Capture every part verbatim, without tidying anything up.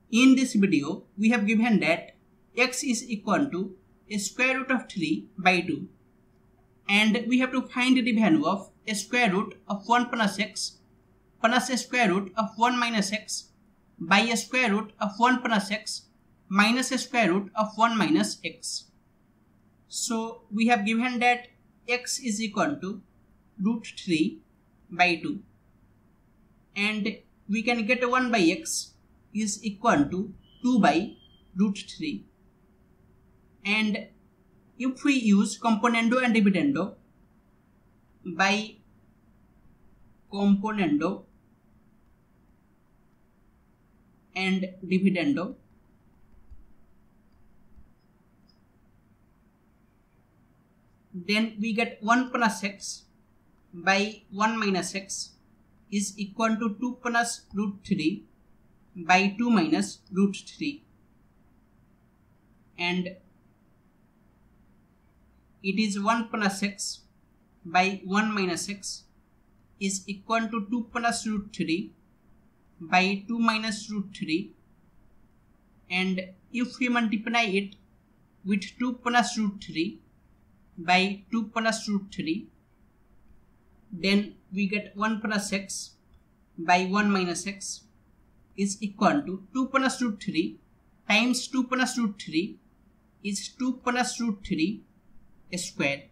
In this video, we have given that x is equal to a square root of three by two, and we have to find the value of a square root of one plus x plus a square root of one minus x by a square root of one plus x minus a square root of one minus x. So we have given that x is equal to root three by two, and we can get one by x is equal to two by root three. And if we use componendo and dividendo, by componendo and dividendo, then we get one plus x by one minus x is equal to two plus root three by two minus root three, and it is one plus x by one minus x is equal to two plus root three by two minus root three, and if we multiply it with two plus root three by two plus root three, then we get one plus x by one minus x is equal to two plus root three times two plus root three is two plus root three square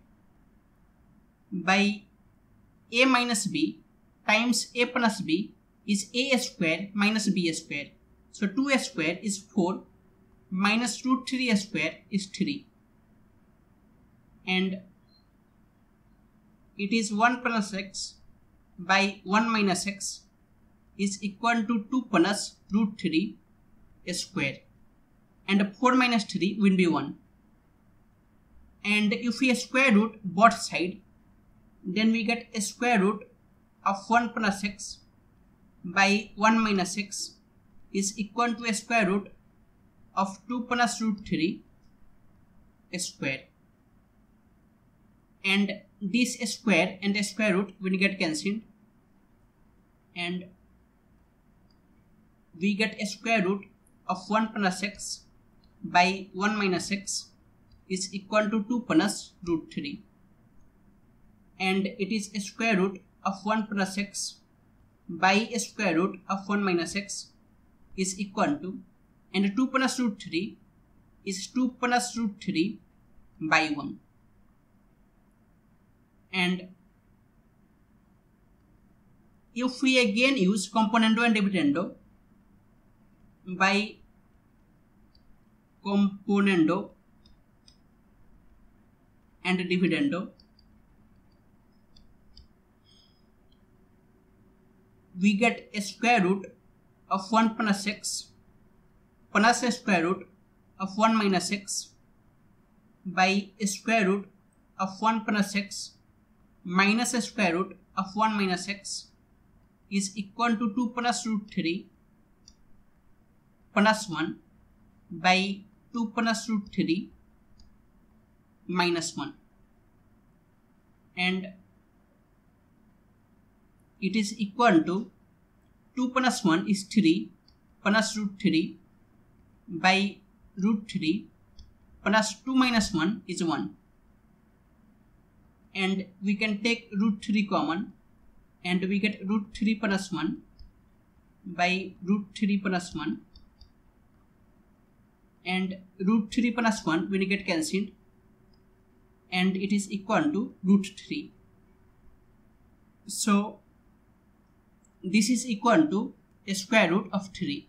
by a minus b times a plus b is a square minus b square. So two square is four minus root three square is three, and it is one plus x by one minus x is equal to two plus root three square, and four minus three will be one. And if we square root both sides, then we get a square root of one plus x by one minus x is equal to a square root of two plus root three square. And this square and the square root will get cancelled, and we get a square root of one plus x by one minus x is equal to two plus root three, and it is a square root of one plus x by a square root of one minus x is equal to, and two plus root three is two plus root three by one. And if we again use componendo and dividendo, by componendo and dividendo, we get a square root of one plus x plus a square root of one minus x by a square root of one plus x minus a square root of one minus x is equal to two plus root three plus one by two plus root three minus one, and it is equal to two plus one is three plus root three by root three plus two minus one is one, and we can take root three common, and we get root three plus one by root three plus one, and root three plus one will get cancelled, and it is equal to root three. So this is equal to a square root of three.